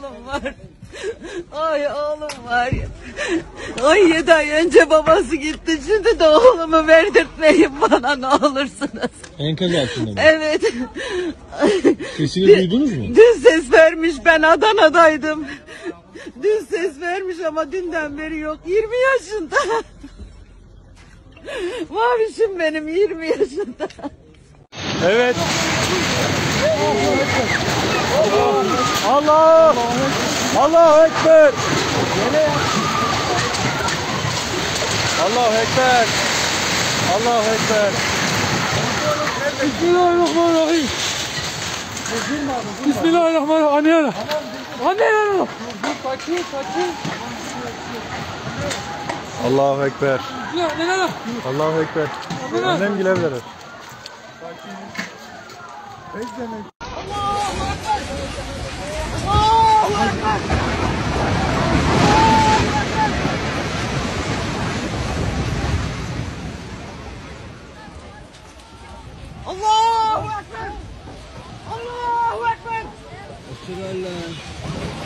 oğlum var. Ay oğlum var ya. Ay 7 ay önce babası gitti. Şimdi de oğlumu verdirtmeyin bana ne olursunuz. Enkaz altında mı? Evet. Sesini duydunuz mu? Dün ses vermiş, ben Adana'daydım. Dün ses vermiş ama dünden beri yok. 20 yaşında. Mavişim benim 20 yaşında. Evet. Allah! Allahu Ekber! Allahu Ekber! Allahu Ekber! Bismillahirrahmanirrahim. Bismillahirrahmanirrahim. Anne. Allahu Ekber! Ne? Allahu Ekber! Annem gülebilir. Allahu Ekber! Allahu Ekber!